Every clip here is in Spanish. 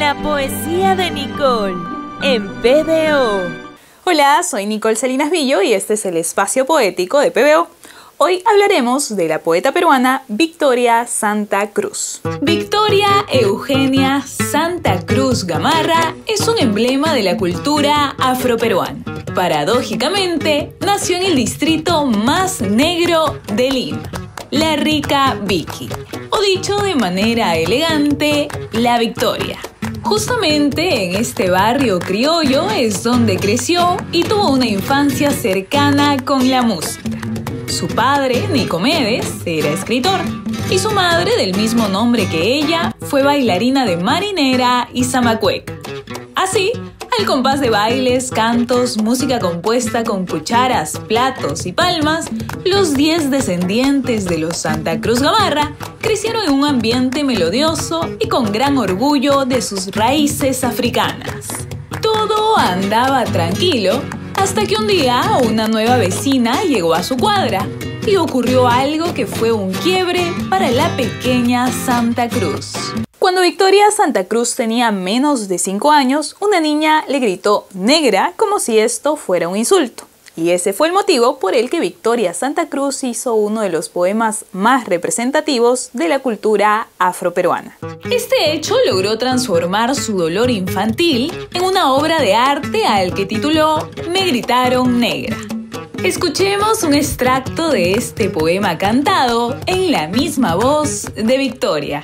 La poesía de Nicole en PBO. Hola, soy Nicole Salinas Villo y este es el espacio poético de PBO. Hoy hablaremos de la poeta peruana Victoria Santa Cruz. Victoria Eugenia Santa Cruz Gamarra es un emblema de la cultura afroperuana. Paradójicamente, nació en el distrito más negro de Lima, la rica Vicky, o dicho de manera elegante, la Victoria. Justamente en este barrio criollo es donde creció y tuvo una infancia cercana con la música. Su padre, Nicomedes, era escritor y su madre, del mismo nombre que ella, fue bailarina de marinera y zamacueca. Así, al compás de bailes, cantos, música compuesta con cucharas, platos y palmas, los 10 descendientes de los Santa Cruz Gamarra crecieron en un ambiente melodioso y con gran orgullo de sus raíces africanas. Todo andaba tranquilo hasta que un día una nueva vecina llegó a su cuadra y ocurrió algo que fue un quiebre para la pequeña Santa Cruz. Cuando Victoria Santa Cruz tenía menos de 5 años, una niña le gritó "negra" como si esto fuera un insulto. Y ese fue el motivo por el que Victoria Santa Cruz hizo uno de los poemas más representativos de la cultura afroperuana. Este hecho logró transformar su dolor infantil en una obra de arte al que tituló "Me gritaron negra". Escuchemos un extracto de este poema cantado en la misma voz de Victoria.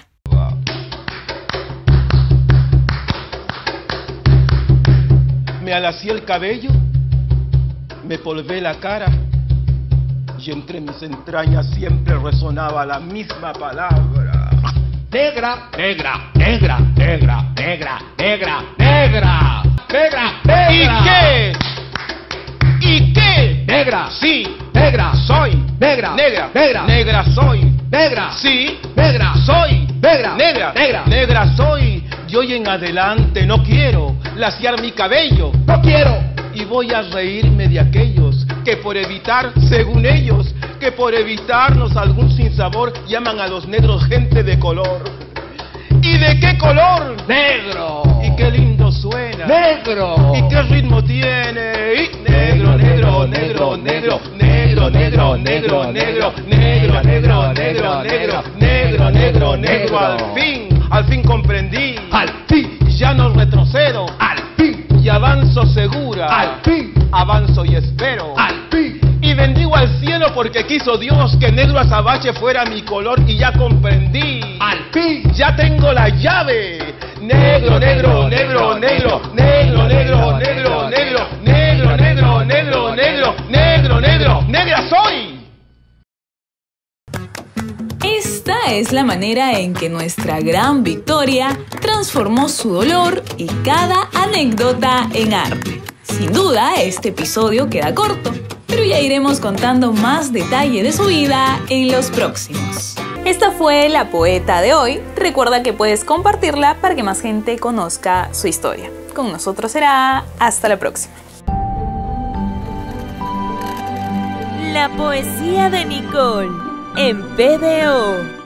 Me alacié el cabello, me polvé la cara y entre mis entrañas siempre resonaba la misma palabra. Negra, negra, negra, negra, negra, negra, negra, negra, negra. ¿Y qué? ¿Y qué? Negra, sí, negra, soy, negra, negra, negra, negra soy, negra, sí, negra, soy, negra, negra, negra, negra soy. Y hoy en adelante no quiero laciar mi cabello, no quiero. Y voy a reírme de aquellos que por evitar, según ellos, que por evitarnos algún sinsabor llaman a los negros gente de color. ¿Y de qué color? Negro. ¿Y qué lindo suena? Negro. ¿Y qué ritmo tiene? Y negro, negro, negro, negro, negro, negro, negro, negro, negro, negro, negro, negro, negro, negro, negro. Al fin comprendí. Al fin. Ya no retrocedo. Al fin. Y avanzo segura. Al fin. Avanzo y espero. Al fin. Y bendigo al cielo porque quiso Dios que negro azabache fuera mi color y ya comprendí. Al fin. Ya tengo la llave. Negro, negro, negro, negro, negro, negro, negro, negro, negro, negro, negro, negro, negro, negro, negra soy. Esta es la manera en que nuestra gran Victoria transformó su dolor y cada anécdota en arte. Sin duda, este episodio queda corto, pero ya iremos contando más detalle de su vida en los próximos. Esta fue la poeta de hoy. Recuerda que puedes compartirla para que más gente conozca su historia. Con nosotros será hasta la próxima. La poesía de Nicole en PBO.